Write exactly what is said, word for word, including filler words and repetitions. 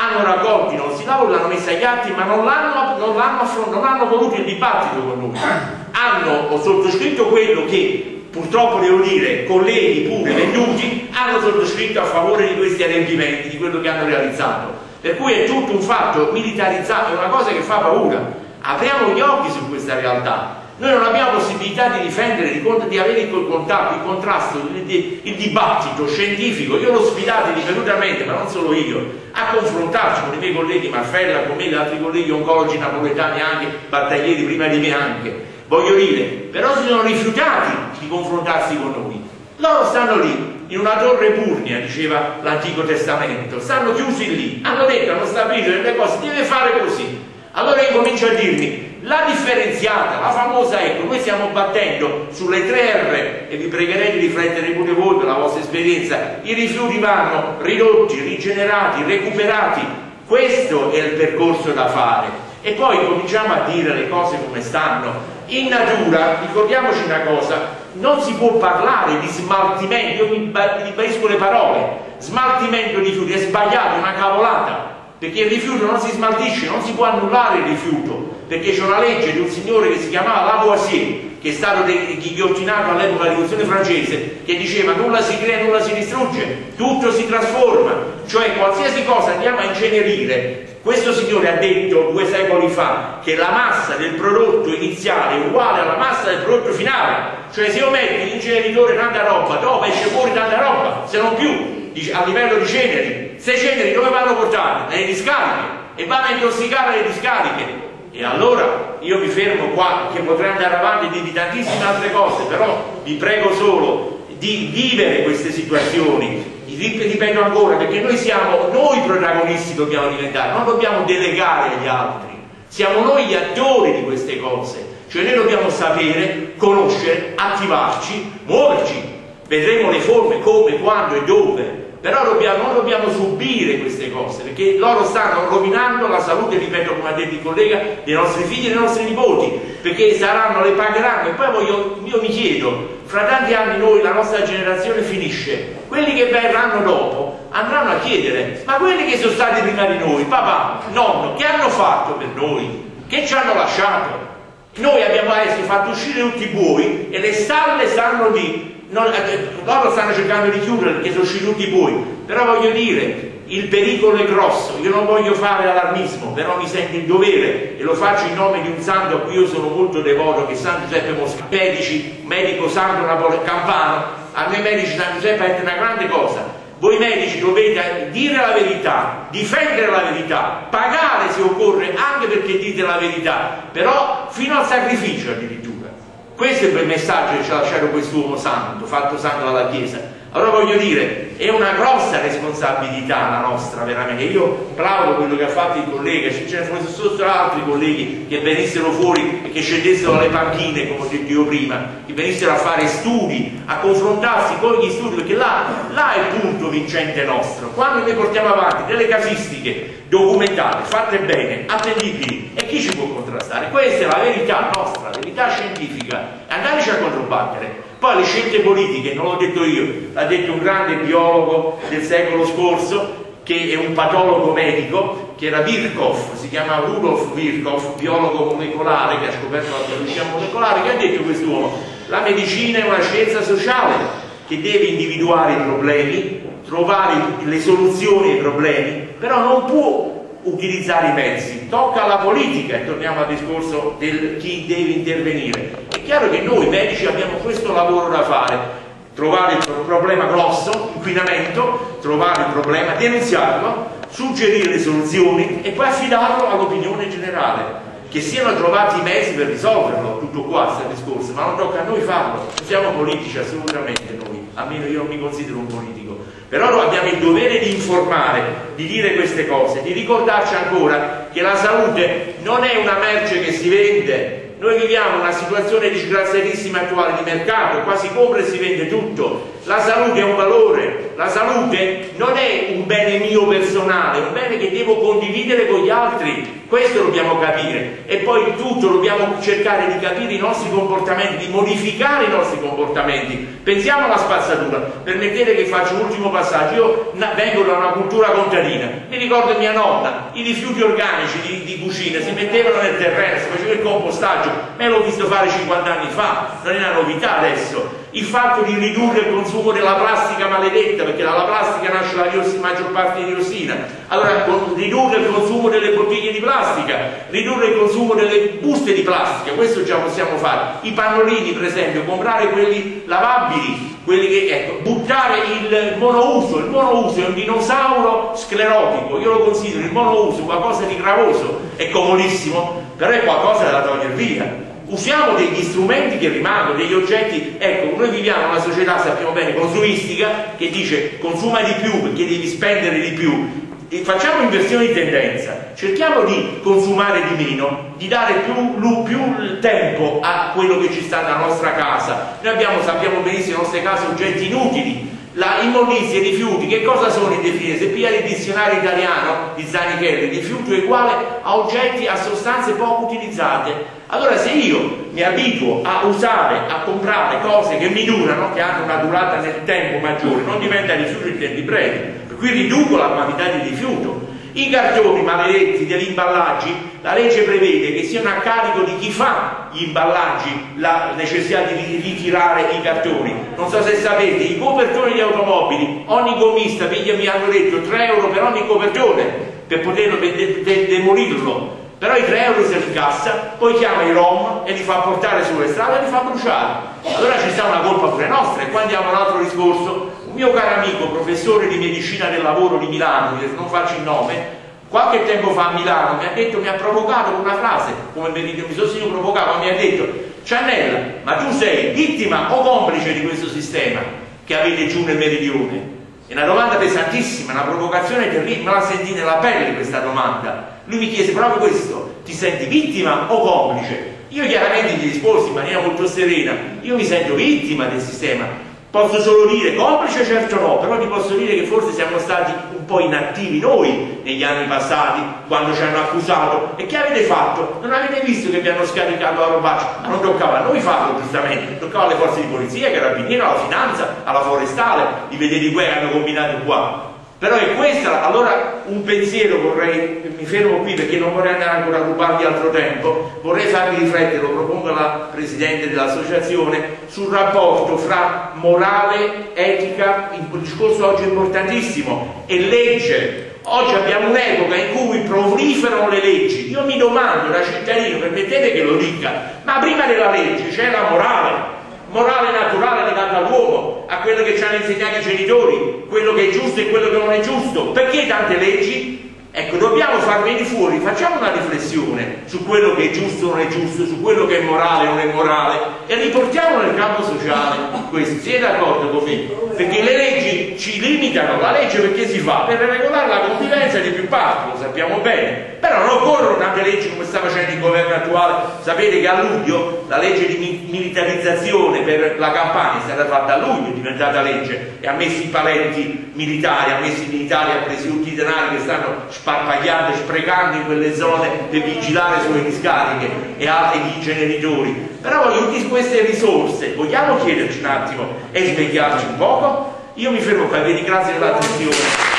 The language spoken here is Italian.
hanno raccolto i nostri lavori, l'hanno messa agli atti, ma non l'hanno non l'hanno non hanno voluto il dibattito con noi. Hanno sottoscritto quello che, purtroppo devo dire, colleghi pure venduti, hanno sottoscritto a favore di questi adempimenti, di quello che hanno realizzato. Per cui è tutto un fatto militarizzato, è una cosa che fa paura. Apriamo gli occhi su questa realtà. Noi non abbiamo possibilità di difendere, di, di avere il contatto, il contrasto, il, il dibattito scientifico. Io l'ho sfidato ripetutamente, ma non solo io, a confrontarci con i miei colleghi Marfella, con me, gli altri colleghi oncologi napoletani, anche battaglieri prima di me anche. Voglio dire, però si sono rifiutati di confrontarsi con noi. Loro stanno lì, in una torre purnia, diceva l'Antico Testamento, stanno chiusi lì, hanno detto, hanno stabilito delle cose, deve fare così. Allora io comincio a dirmi, la differenziata, la famosa, ecco, noi stiamo battendo sulle tre R, e vi pregherei di riflettere pure voi per la vostra esperienza, i rifiuti vanno ridotti, rigenerati, recuperati, questo è il percorso da fare. E poi cominciamo a dire le cose come stanno. In natura, ricordiamoci una cosa, non si può parlare di smaltimento, io mi ribadisco le parole, smaltimento di rifiuti, è sbagliato, è una cavolata, perché il rifiuto non si smaltisce, non si può annullare il rifiuto, perché c'è una legge di un signore che si chiamava Lavoisier, che è stato ghigliottinato all'epoca della rivoluzione francese, che diceva nulla si crea, nulla si distrugge, tutto si trasforma, cioè qualsiasi cosa andiamo a incenerire. Questo signore ha detto due secoli fa che la massa del prodotto iniziale è uguale alla massa del prodotto finale, cioè se io metto in inceneritore tanta roba, dopo esce fuori tanta roba, se non più a livello di ceneri. Se ceneri dove vanno portate? Nelle discariche, e vanno a intossicare le discariche. E allora io mi fermo qua, che potrei andare avanti di, di tantissime altre cose, però vi prego solo di vivere queste situazioni. Ripeto ancora, perché noi siamo noi protagonisti, dobbiamo diventare, non dobbiamo delegare agli altri, siamo noi gli attori di queste cose, cioè noi dobbiamo sapere, conoscere, attivarci, muoverci, vedremo le forme, come, quando e dove, però dobbiamo, non dobbiamo subire queste cose, perché loro stanno rovinando la salute, ripeto come ha detto il collega, dei nostri figli e dei nostri nipoti, perché saranno, le pagheranno. E poi voglio, io mi chiedo, fra tanti anni noi, la nostra generazione finisce, quelli che verranno dopo andranno a chiedere, ma quelli che sono stati prima di noi, papà, nonno, che hanno fatto per noi? Che ci hanno lasciato? Noi abbiamo adesso fatto uscire tutti i buoi e le stalle stanno lì. Non, eh, loro stanno cercando di chiudere perché sono usciti tutti i buoi, però voglio dire, il pericolo è grosso. Io non voglio fare allarmismo, però mi sento in dovere, e lo faccio in nome di un santo a cui io sono molto devoto, che è San Giuseppe Mosca, medici, medico santo Napole, campano. A noi medici San Giuseppe ha detto una grande cosa: voi medici dovete dire la verità, difendere la verità, pagare se occorre anche perché dite la verità, però fino al sacrificio addirittura. Questo è il messaggio che ci ha lasciato quest'uomo santo, fatto santo dalla Chiesa. Allora voglio dire, è una grossa responsabilità la nostra, veramente. Io plaudo quello che ha fatto il collega, se ce ne fossero altri colleghi che venissero fuori e che scendessero dalle panchine, come ho detto io prima, che venissero a fare studi, a confrontarsi con gli studi, perché là, là è il punto vincente nostro. Quando noi portiamo avanti delle casistiche documentate, fatte bene, attendibili, e chi ci può contrastare? Questa è la verità nostra, la verità scientifica, andateci a controbattere. Poi le scelte politiche, non l'ho detto io, l'ha detto un grande biologo del secolo scorso, che è un patologo medico, che era Virchow, si chiama Rudolf Virchow, biologo molecolare, che ha scoperto la biologia molecolare, che ha detto quest'uomo: la medicina è una scienza sociale che deve individuare i problemi, trovare le soluzioni ai problemi, però non può utilizzare i mezzi, tocca alla politica, e torniamo al discorso del chi deve intervenire. È chiaro che noi medici abbiamo questo lavoro da fare: trovare il problema grosso, inquinamento, trovare il problema, denunziarlo, suggerire le soluzioni e poi affidarlo all'opinione generale, che siano trovati i mezzi per risolverlo. Tutto qua sta il discorso, ma non tocca a noi farlo, non siamo politici assolutamente noi, almeno io non mi considero un politico. Però abbiamo il dovere di informare, di dire queste cose, di ricordarci ancora che la salute non è una merce che si vende. Noi viviamo una situazione disgraziatissima attuale di mercato, qua si compra e si vende tutto, La salute è un valore, la salute non è un bene mio personale, è un bene che devo condividere con gli altri, questo dobbiamo capire. E poi tutto dobbiamo cercare di capire i nostri comportamenti, di modificare i nostri comportamenti. Pensiamo alla spazzatura, permettete che faccio un ultimo passaggio. Io vengo da una cultura contadina, mi ricordo mia nonna, i rifiuti organici di, di cucina si mettevano nel terreno, si faceva il compostaggio, me l'ho visto fare cinquanta anni fa, non è una novità adesso. Il fatto di ridurre il consumo della plastica maledetta, perché dalla plastica nasce la maggior parte di diossina, allora ridurre il consumo delle bottiglie di plastica, ridurre il consumo delle buste di plastica, questo già possiamo fare. I pannolini, per esempio, comprare quelli lavabili, quelli che, ecco, buttare il monouso. Il monouso è un dinosauro sclerotico, io lo considero il monouso qualcosa di gravoso, è comodissimo, però è qualcosa da togliere via. Usiamo degli strumenti che rimangono, degli oggetti. Ecco, noi viviamo in una società, sappiamo bene, consumistica, che dice consuma di più perché devi spendere di più. E facciamo inversione di tendenza, cerchiamo di consumare di meno, di dare più, più tempo a quello che ci sta nella nostra casa. Noi abbiamo, sappiamo benissimo, nelle nostre case oggetti inutili. La immondizia e i rifiuti, che cosa sono in definitiva? Se piglia il dizionario italiano di Zanichelli, rifiuto è uguale a oggetti, a sostanze poco utilizzate. Allora se io mi abituo a usare, a comprare cose che mi durano, che hanno una durata nel tempo maggiore, non diventa rifiuto in tempi brevi, per cui riduco la quantità di rifiuto. I cartoni maledetti degli imballaggi, la legge prevede che siano a carico di chi fa gli imballaggi la necessità di ritirare i cartoni. Non so se sapete, i copertoni di automobili, ogni gommista piglia, mi hanno detto, tre euro per ogni copertone per poterlo de de de demolirlo. Però i tre euro se li cassa, poi chiama i rom e li fa portare sulle strade e li fa bruciare. Allora ci sta una colpa pure nostra. E qua andiamo a un altro discorso. Un mio caro amico, professore di medicina del lavoro di Milano, non faccio il nome, qualche tempo fa a Milano mi ha detto, mi ha provocato con una frase, come mi, mi sono sentito provocato, mi ha detto: Ciannella, ma tu sei vittima o complice di questo sistema che avete giù nel meridione? È una domanda pesantissima, una provocazione terribile, me la sentì nella pelle questa domanda. Lui mi chiese proprio questo: ti senti vittima o complice? Io chiaramente gli risposi in maniera molto serena: io mi sento vittima del sistema. Posso solo dire complice, certo no, però ti posso dire che forse siamo stati un po' inattivi noi negli anni passati, quando ci hanno accusato. E che avete fatto? Non avete visto che vi hanno scaricato la robaccia? Ma non toccava a noi farlo, giustamente, toccava alle forze di polizia, ai carabinieri, alla finanza, alla forestale, i vedeti guerra che hanno combinato qua. Però è questa, allora un pensiero vorrei, mi fermo qui perché non vorrei andare ancora a rubarvi altro tempo, vorrei farvi riflettere, lo propongo alla Presidente dell'associazione, sul rapporto fra morale, etica, il discorso oggi è importantissimo, e legge. Oggi abbiamo un'epoca in cui proliferano le leggi. Io mi domando da cittadino, permettete che lo dica, ma prima della legge c'è la morale. Morale naturale legata all'uomo, a quello che ci hanno insegnato i genitori, quello che è giusto e quello che non è giusto. Perché tante leggi? Ecco, dobbiamo far venire fuori, facciamo una riflessione su quello che è giusto o non è giusto, su quello che è morale o non è morale, e riportiamolo nel campo sociale questo. Siete d'accordo con me? Perché le leggi ci limitano. La legge perché si fa? Per regolare la convivenza di più parti, lo sappiamo bene. Però non occorrono tante leggi come sta facendo il governo attuale. Sapete che a luglio la legge di militarizzazione per la Campania è stata fatta a luglio, è diventata legge, e ha messo i palenti militari, ha messo i militari, ha preso tutti i denari che stanno sparpagliando, sprecando in quelle zone per vigilare sulle discariche e altri inceneritori. Però tutte queste risorse vogliamo chiederci un attimo e svegliarci un poco? Io mi fermo qua, vi ringrazio per l'attenzione.